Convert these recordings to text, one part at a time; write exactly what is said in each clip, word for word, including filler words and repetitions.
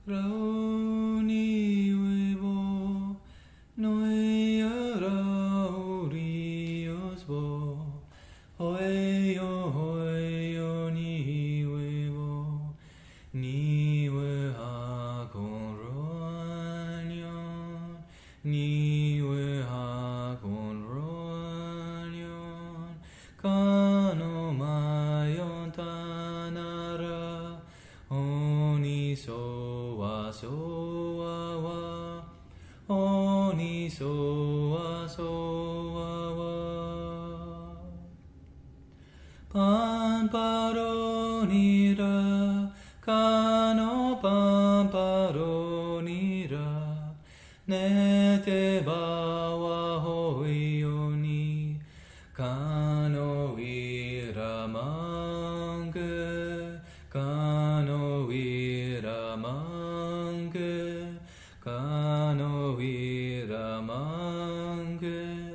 Niwibo, Noyaraurios bo, Hoyo hoyo niwibo, Niwe hakonronyon, Niwe hakonronyon, Kano mayon tanara, Oni soa soa wa, Oni soa soa wa. Pamparonira, Kano pamparonira, Nete bawa hoyoni, Kano iramange, Kano iramange, Kano iramange,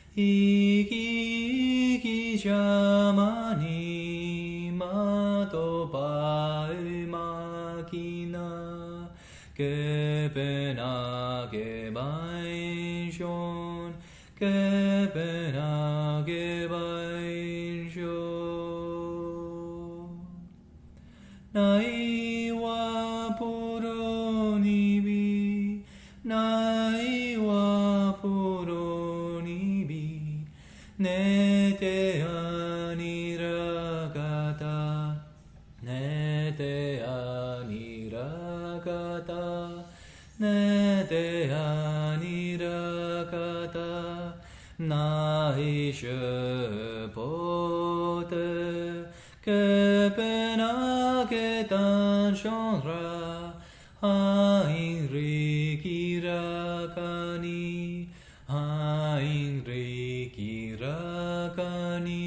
Iki iki Shamani mato pai makina, Kepena kebainshon, Kepena kebainshon. Naiwa puronibi, Naiwa puronibi, Nete aniragata, Nete aniragata, Nete aniragata, Naishapote, Kepena ketan shonra, Heinri kirakani, Heinri kirakani.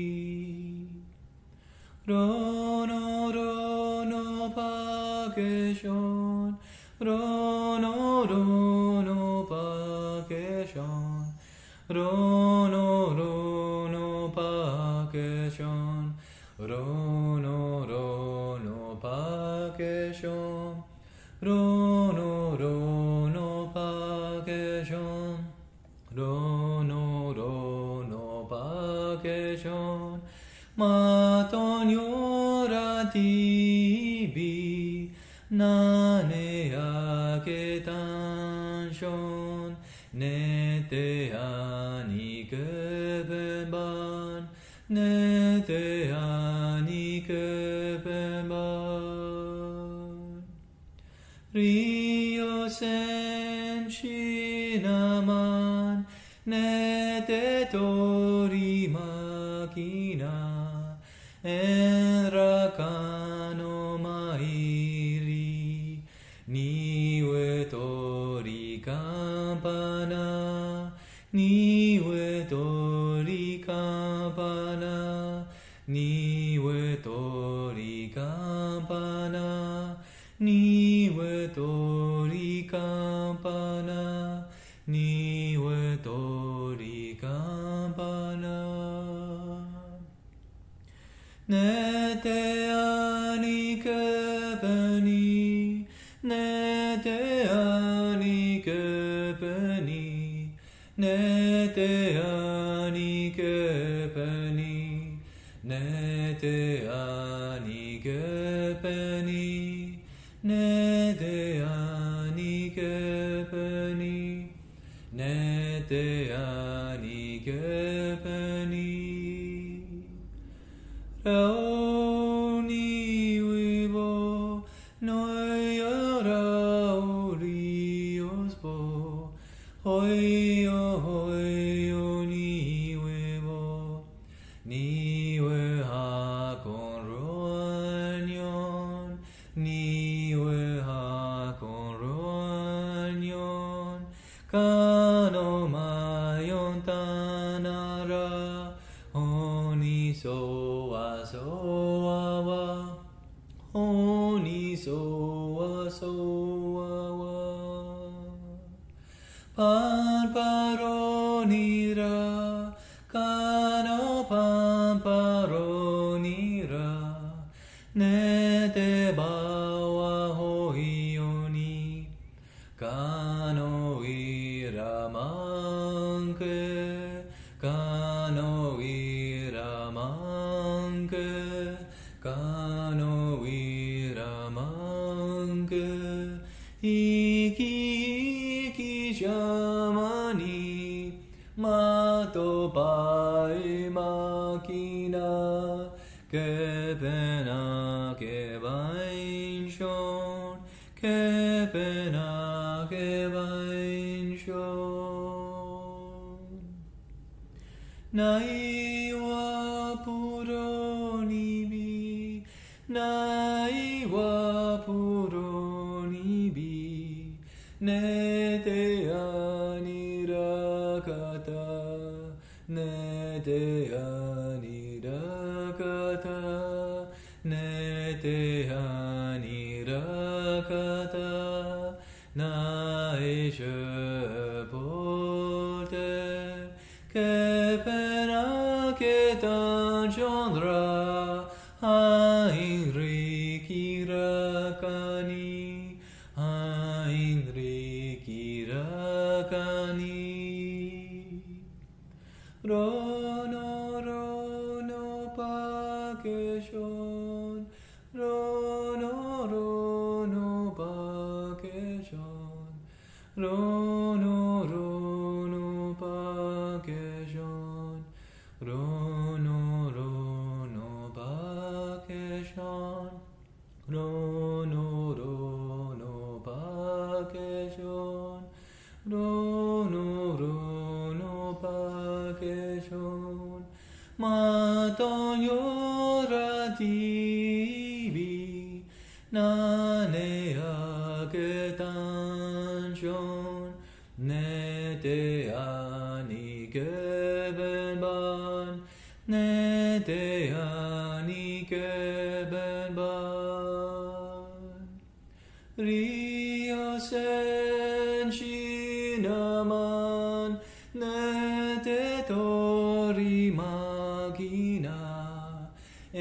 Rono rono pakeshon, Rono rono pakeshon, Rono rono pakeshon, Rono rono pakeshon, Rono rono pakeshon, Rono rono pakeshon, Maton yoratibi, Nane aketan shon, Nete ani kebenban, Nete ani kebenban. Rio sen shinaman, Nete tori makina, Enrakano mairi, Niwe tori kampana, Niwe tori kampana, Niwe tori kampana, Niwe tori kampana, Niwe tori kampana. Nete ani kepeni, Nete ani kepeni, Nete ani kepeni, Nete ani kepeni, Nete ani kepeni, Nete ani kepeni. Rao niwibo, Noyaraurios bo, Hoyo hoyo niwibo, Niwe hakonronyon, Niwe hakonronyon, Kano mayon tanara, Oni soa soa wa, Oni soa soa wa. Pamparonira, Kano pamparonira, Nete bawa hoyo Kano iramanke, Kano iramanke, Kano iramanke, Iki iki Shamani, Mato pai makina, Kepena kebain shon, Kepena kebain shon. Naiwa puro nibi, Naiwa puro nibi, Nete anirakata, Nete anirakata, Nete anirakata, Naishe polte, Kepena ketan chandra, Heinri kirakani, Heinri kirakani. Rono rono pakeshon, Rono rono pakeshon, Rono rono pakeshon, Rono rono pakeshon, Rono rono pakeshon, Rono rono pakeshon, Maton yoratibi, Nane aketan shon, Nete ani geben ban, Nete ani geben ban. Rio sen shinaman, Nete tori magina,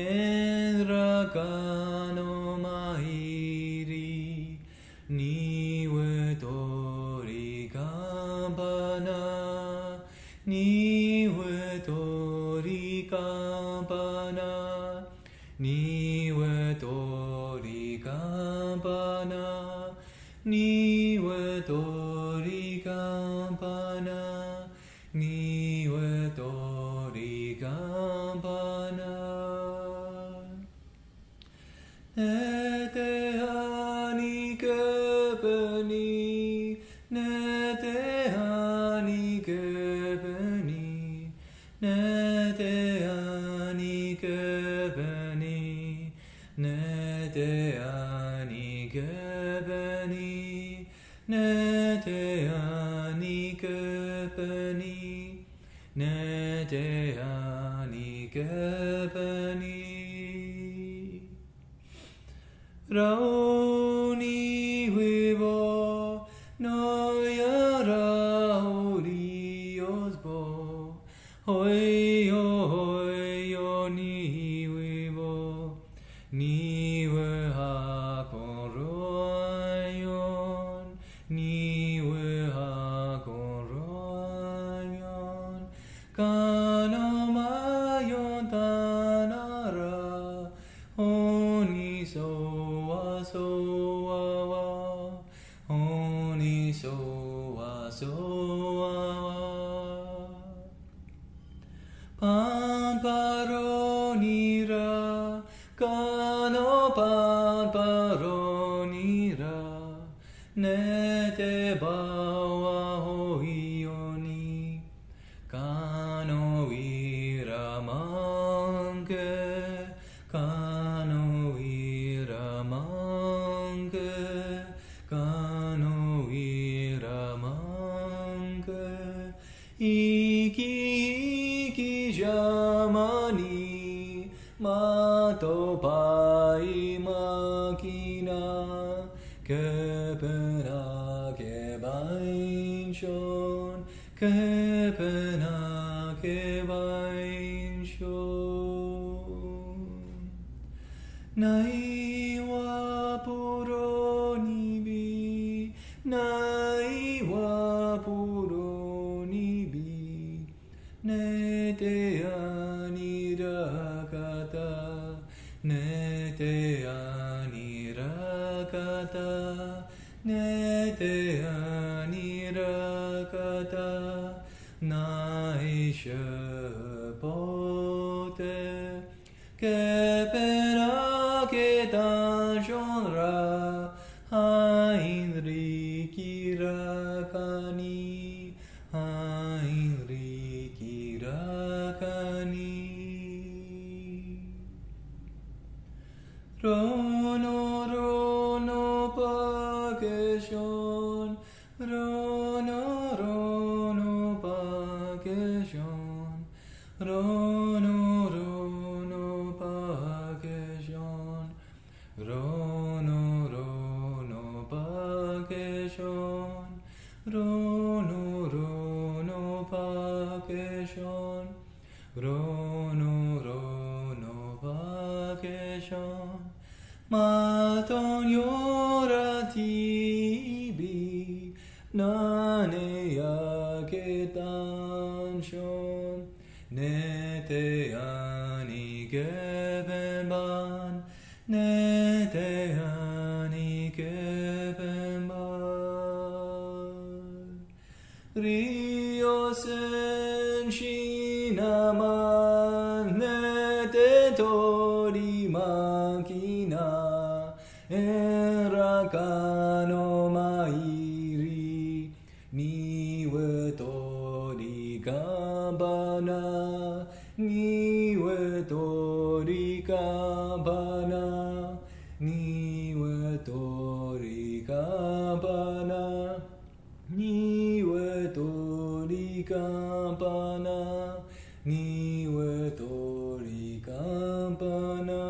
Enrakano mairi, Niwe tori kampana, Niwe tori kampana, Niwe tori kampana, Niwe tori kampana, Niwe tori kampana. Nete ani kepeni, Nete ani kepeni, Nete ani kepeni, Nete ani kepeni, Nete ani kepeni, Nete ani kepeni. Rao Niwibo, no yara oriosbo, hoi yo hoi yo Niwibo, Niwe hakon royon, Niwe hakon royon, Kano mayon tanara, Oni so so wa wa, Oni so wa so wa. Pan paronira, Kano pan paronira, Nete bawa hoioni, Kano iramanke, Kano iramanke, Kano iramanke, Iki iki Shamani, Mato pai makina, Kepena kebain shon, Kepena kebain shon. Naiwa puro nibi, Naiwa kata nete anirakata naisha pote kepera ketan shonra haindri kirakani haindri kirakani rono rono pakeshon rono rono pakeshon rono rono pakeshon rono rono pakeshon rono rono pakeshon rono rono pakeshon maton yoratibi nane yaketan shon nete ani gebenban nete ani gebenban riosen shinaman nete tori makina erakano mairi niwe tori kabana niwe tori kabana niwe tori kabana niwe tori kabana niwe tori kabana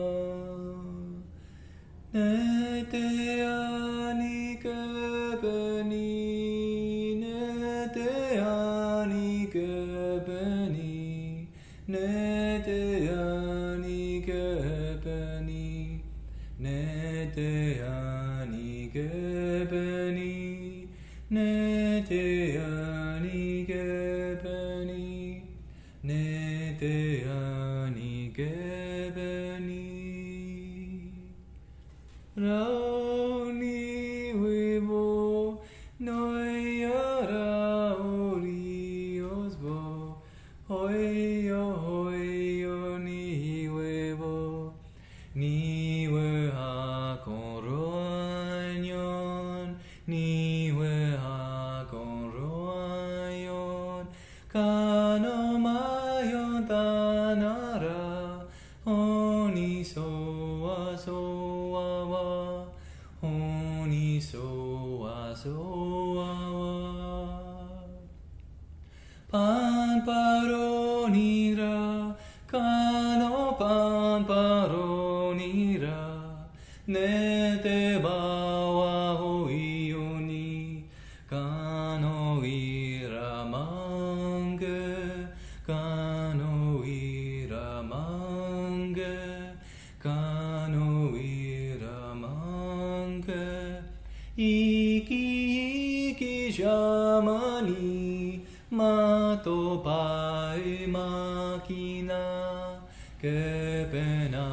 nete ani kebeni nete ani kebeni nete ani kebeni nete ani kebeni nete ani kebeni nete ani kebeni Rauni wibo noyara oriosbo hoyo hoyo niwebo niwe hakoroanyon niwe hakoroanyon kanomayon tanara oniso aso Oni so aso pan paronira kano pan paronira nete bawa hoioni kano iramange kano iramange kano Iki iki Shamani mato pai makina kepena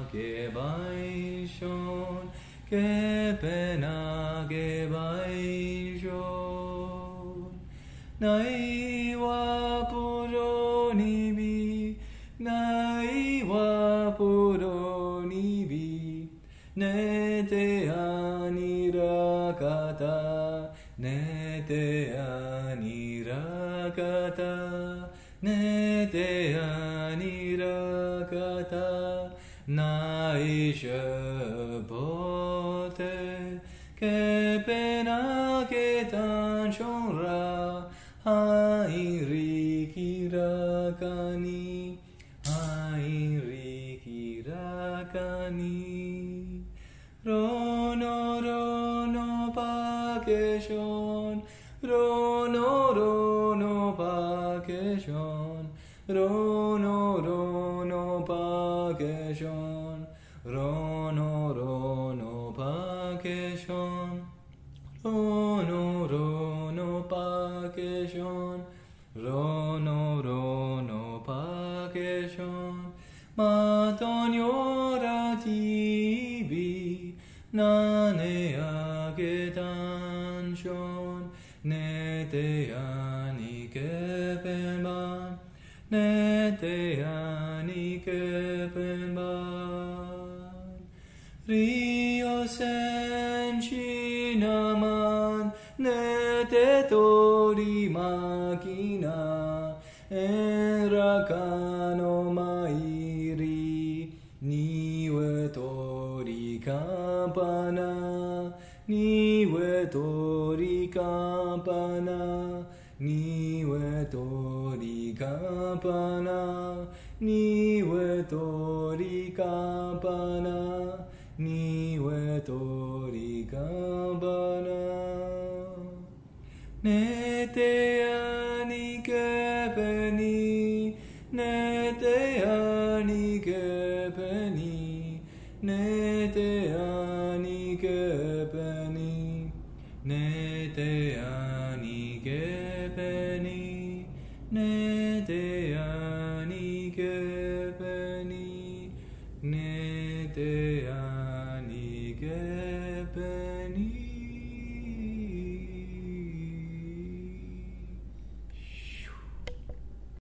kebaishon kepena kebaishon naiwa puronibi naiwa puronibi nete anirakata nete anirakata nete anirakata naisha bote kepena ketan shonra hairi kirakani hairi kirakani rono rono pakeshon rono rono pakeshon rono rono pakeshon rono rono pakeshon rono rono pakeshon rono rono pakeshon maton yoratibi なねやげたんしょんねてやにけぺんばねてやにけぺんばりよせんしなまんねてとりまきなえらかのまいりにえとりかぱなにえとりかぱなにえとりかぱなにえとりかぱなにえとりかぱなねてやにけぺにねてやにけぺにねてやにけぺにねてや